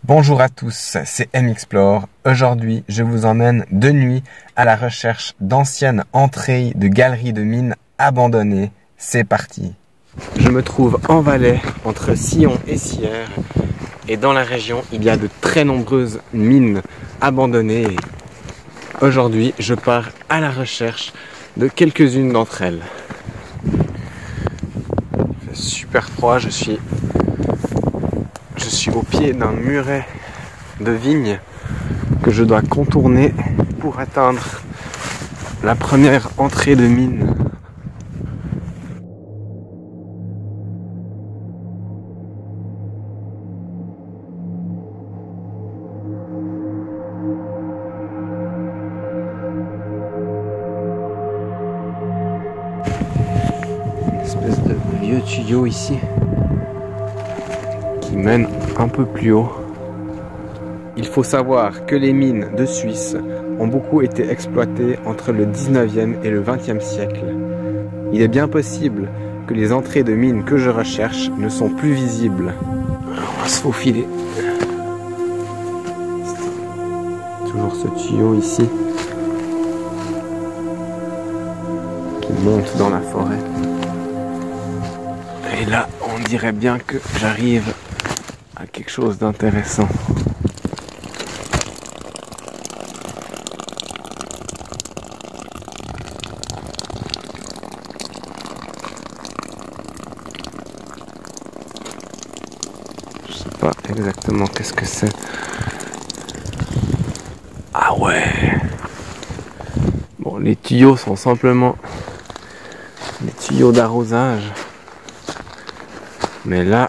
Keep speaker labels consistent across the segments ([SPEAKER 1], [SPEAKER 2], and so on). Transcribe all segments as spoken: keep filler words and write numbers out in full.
[SPEAKER 1] Bonjour à tous, c'est M-Explore. Aujourd'hui, je vous emmène de nuit à la recherche d'anciennes entrées de galeries de mines abandonnées. C'est parti. Je me trouve en Valais, entre Sillon et Sierre. Et dans la région, il y a de très nombreuses mines abandonnées. Aujourd'hui, je pars à la recherche de quelques-unes d'entre elles. Il fait super froid, je suis... Je suis au pied d'un muret de vignes que je dois contourner pour atteindre la première entrée de mine. Une espèce de vieux tuyau ici qui mène un peu plus haut. Il faut savoir que les mines de Suisse ont beaucoup été exploitées entre le dix-neuvième et le vingtième siècle. Il est bien possible que les entrées de mines que je recherche ne sont plus visibles. Alors on va se faufiler. Toujours ce tuyau ici qui monte dans la forêt. Et là, on dirait bien que j'arrive à quelque chose d'intéressant. Je sais pas exactement qu'est-ce que c'est. Ah ouais. Bon, les tuyaux sont simplement des tuyaux d'arrosage. Mais là,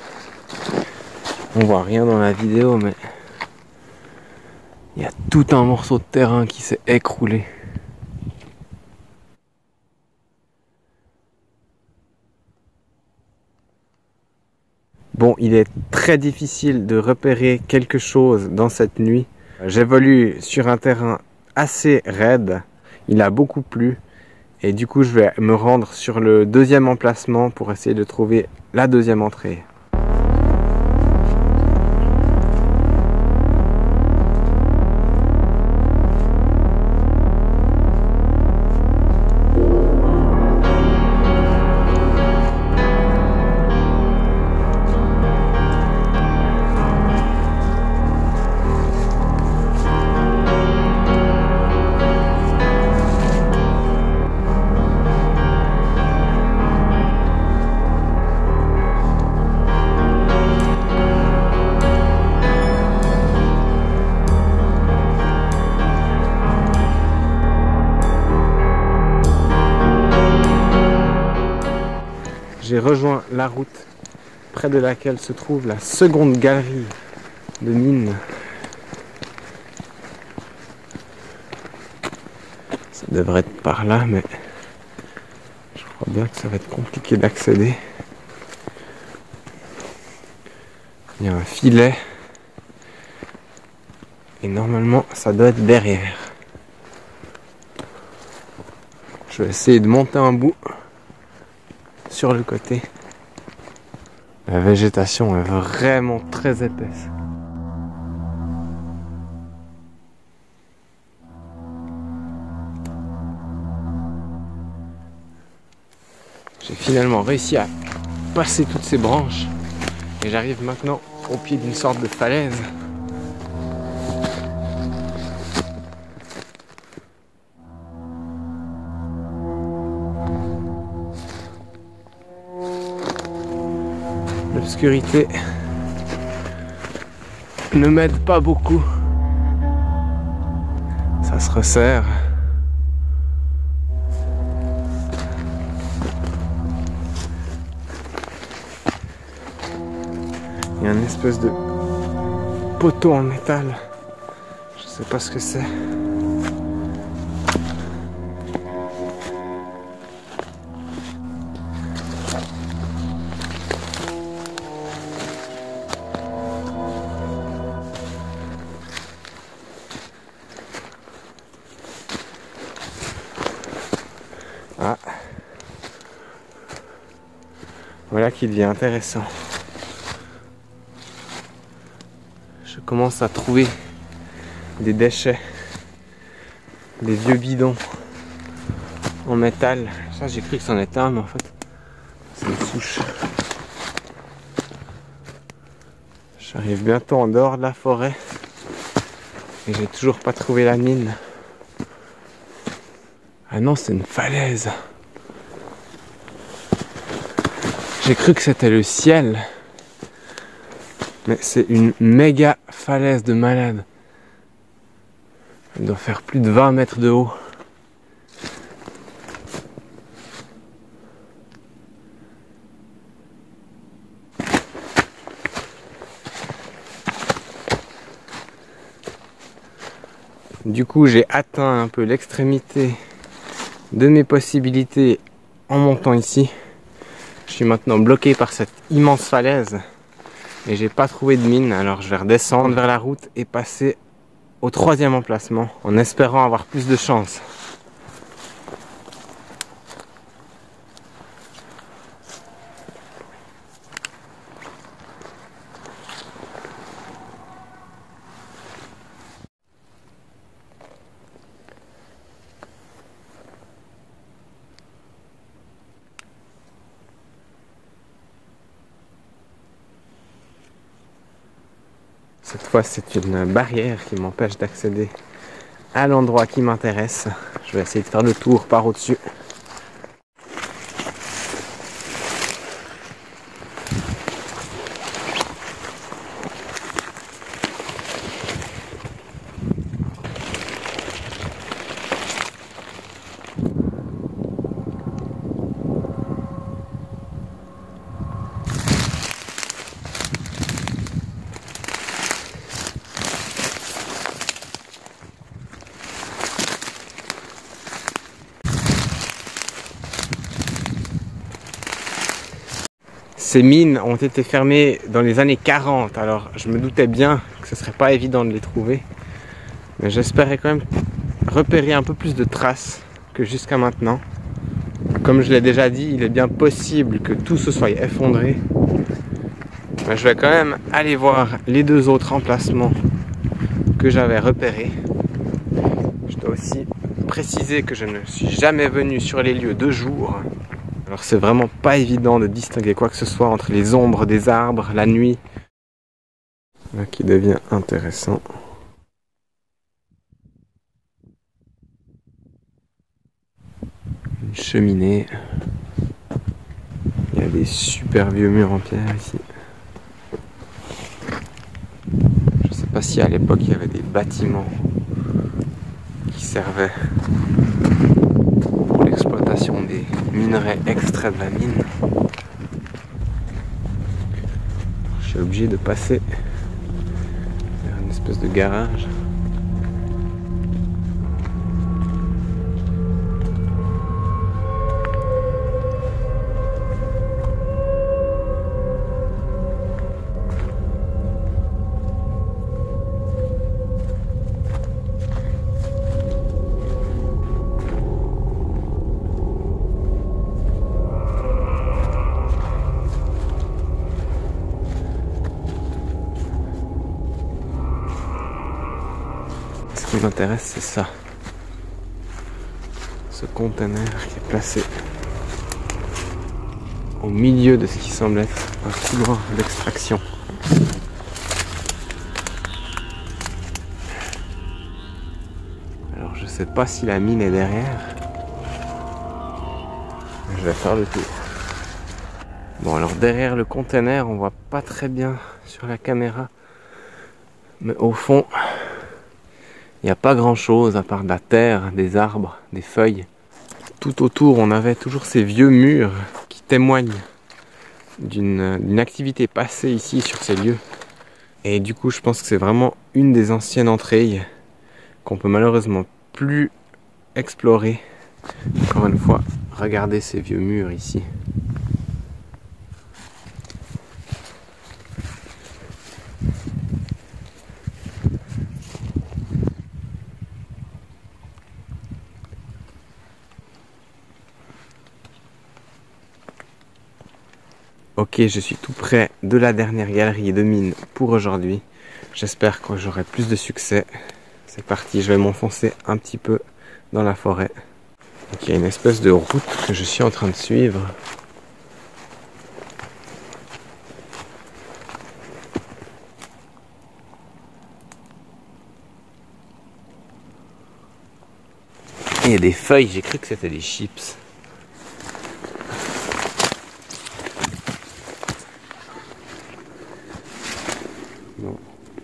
[SPEAKER 1] on voit rien dans la vidéo, mais il y a tout un morceau de terrain qui s'est écroulé. Bon, il est très difficile de repérer quelque chose dans cette nuit. J'évolue sur un terrain assez raide, il a beaucoup plu. Et du coup, je vais me rendre sur le deuxième emplacement pour essayer de trouver la deuxième entrée. J'ai rejoint la route près de laquelle se trouve la seconde galerie de mines. Ça devrait être par là, mais je crois bien que ça va être compliqué d'accéder. Il y a un filet et normalement ça doit être derrière. Je vais essayer de monter un bout sur le côté. La végétation est vraiment très épaisse. J'ai finalement réussi à passer toutes ces branches et j'arrive maintenant au pied d'une sorte de falaise. L'obscurité ne m'aide pas beaucoup. Ça se resserre. Il y a une espèce de poteau en métal. Je sais pas ce que c'est. Ah. Voilà qui devient intéressant. je commence à trouver des déchets, des vieux bidons en métal. Ça, j'ai cru que c'en était un, mais en fait, c'est une souche. J'arrive bientôt en dehors de la forêt et j'ai toujours pas trouvé la mine. Ah non, c'est une falaise. J'ai cru que c'était le ciel, mais c'est une méga falaise de malade. Elle doit faire plus de vingt mètres de haut. Du coup, j'ai atteint un peu l'extrémité de mes possibilités en montant ici. Je suis maintenant bloqué par cette immense falaise et j'ai pas trouvé de mine, alors je vais redescendre vers la route et passer au troisième emplacement en espérant avoir plus de chance. Cette fois, c'est une barrière qui m'empêche d'accéder à l'endroit qui m'intéresse. Je vais essayer de faire le tour par au-dessus. Ces mines ont été fermées dans les années quarante, alors je me doutais bien que ce serait pas évident de les trouver. Mais j'espérais quand même repérer un peu plus de traces que jusqu'à maintenant. Comme je l'ai déjà dit, il est bien possible que tout se soit effondré. Mais je vais quand même aller voir les deux autres emplacements que j'avais repérés. Je dois aussi préciser que je ne suis jamais venu sur les lieux de jour. Alors c'est vraiment pas évident de distinguer quoi que ce soit entre les ombres des arbres, la nuit. Là qui devient intéressant. Une cheminée. Il y a des super vieux murs en pierre ici. Je sais pas si à l'époque il y avait des bâtiments qui servaient pour l'exploitation des minerais extraits de la mine. Je suis obligé de passer vers une espèce de garage. Ce qui m'intéresse, c'est ça. Ce conteneur qui est placé au milieu de ce qui semble être un couloir d'extraction. Alors je sais pas si la mine est derrière. Je vais faire le tour. Bon, alors derrière le conteneur, on voit pas très bien sur la caméra. Mais au fond, il n'y a pas grand chose à part de la terre, des arbres, des feuilles. Tout autour, on avait toujours ces vieux murs qui témoignent d'une d'une activité passée ici sur ces lieux. Et du coup, je pense que c'est vraiment une des anciennes entrées qu'on peut malheureusement plus explorer. Encore une fois, regardez ces vieux murs ici. Ok, je suis tout près de la dernière galerie de mine pour aujourd'hui. J'espère que j'aurai plus de succès. C'est parti, je vais m'enfoncer un petit peu dans la forêt. Donc, il y a une espèce de route que je suis en train de suivre. Et il y a des feuilles, j'ai cru que c'était des chips. Bon.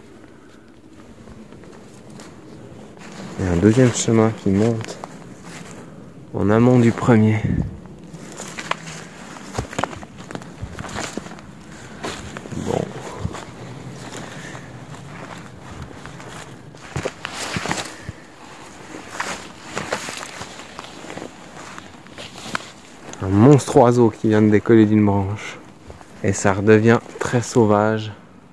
[SPEAKER 1] Il y a un deuxième chemin qui monte en amont du premier. Bon. Un monstre oiseau qui vient de décoller d'une branche. Et ça redevient très sauvage.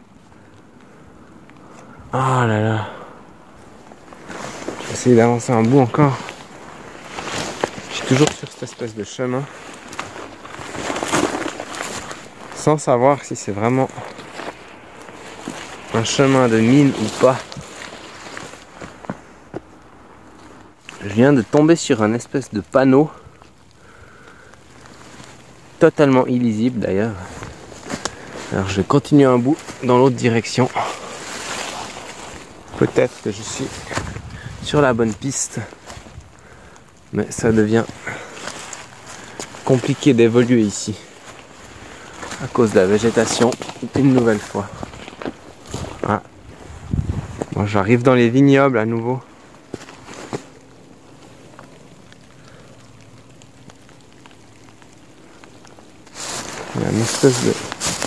[SPEAKER 1] Ah là là. Je vais essayer d'avancer un bout encore. Je suis toujours sur cette espèce de chemin. Sans savoir si c'est vraiment un chemin de mine ou pas. Je viens de tomber sur un espèce de panneau. Totalement illisible d'ailleurs. Alors je vais continuer un bout dans l'autre direction. Peut-être que je suis sur la bonne piste, mais ça devient compliqué d'évoluer ici à cause de la végétation une nouvelle fois. Ah. Bon, j'arrive dans les vignobles à nouveau. Il y a une espèce de,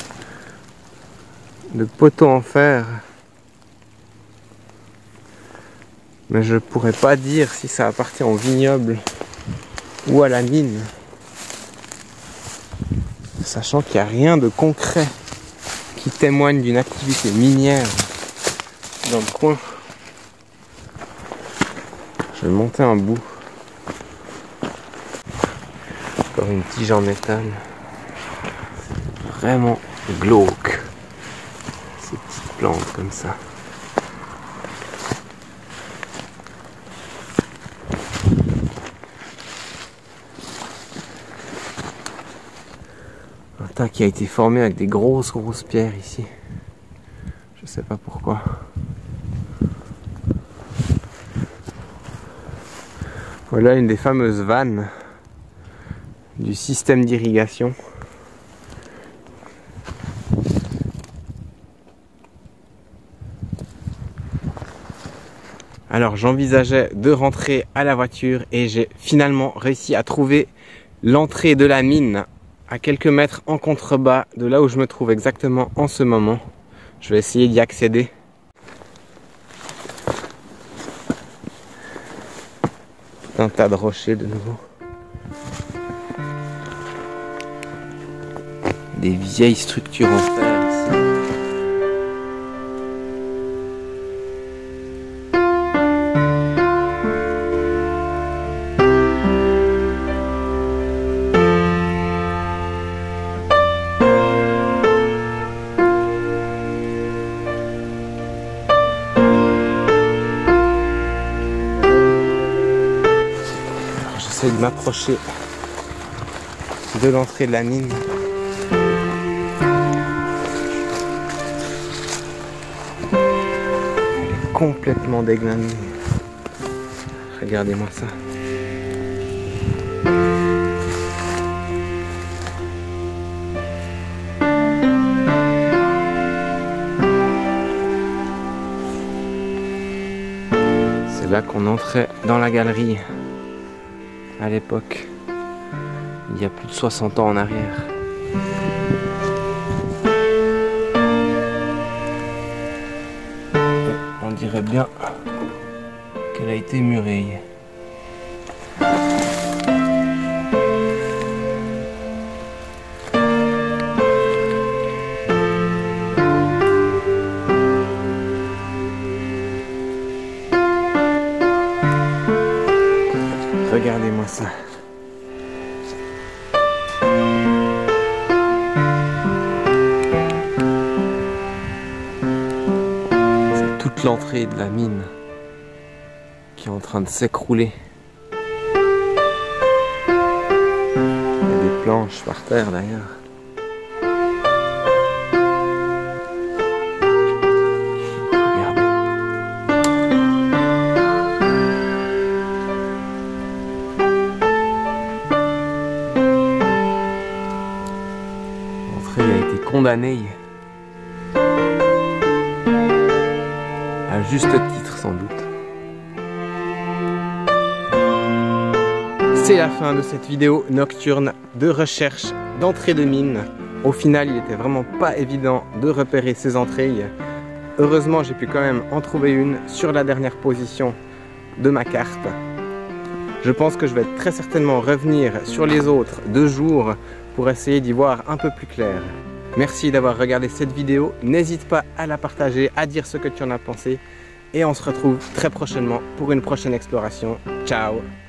[SPEAKER 1] de poteau en fer. Mais je pourrais pas dire si ça appartient au vignoble ou à la mine. Sachant qu'il n'y a rien de concret qui témoigne d'une activité minière dans le coin. Je vais monter un bout. Encore une tige en métal. Vraiment glauque. Ces petites plantes comme ça. Un tas qui a été formé avec des grosses grosses pierres ici. Je sais pas pourquoi. Voilà une des fameuses vannes du système d'irrigation. Alors j'envisageais de rentrer à la voiture et j'ai finalement réussi à trouver l'entrée de la mine à quelques mètres en contrebas de là où je me trouve exactement en ce moment. Je vais essayer d'y accéder. Un tas de rochers de nouveau. Des vieilles structures en fer ici. J'essaie de m'approcher de l'entrée de la mine. Elle est complètement déglinguée. Regardez-moi ça. C'est là qu'on entrait dans la galerie. À l'époque, il y a plus de soixante ans en arrière. Et on dirait bien qu'elle a été murée. Regardez-moi ça. toute l'entrée de la mine qui est en train de s'écrouler. Il y a des planches par terre d'ailleurs. L'entrée a été condamnée. À juste titre sans doute. C'est la fin de cette vidéo nocturne de recherche d'entrée de mine. Au final, il n'était vraiment pas évident de repérer ces entrées. Heureusement, j'ai pu quand même en trouver une sur la dernière position de ma carte. Je pense que je vais très certainement revenir sur les autres de jour pour essayer d'y voir un peu plus clair. Merci d'avoir regardé cette vidéo. N'hésite pas à la partager, à dire ce que tu en as pensé. Et on se retrouve très prochainement pour une prochaine exploration. Ciao!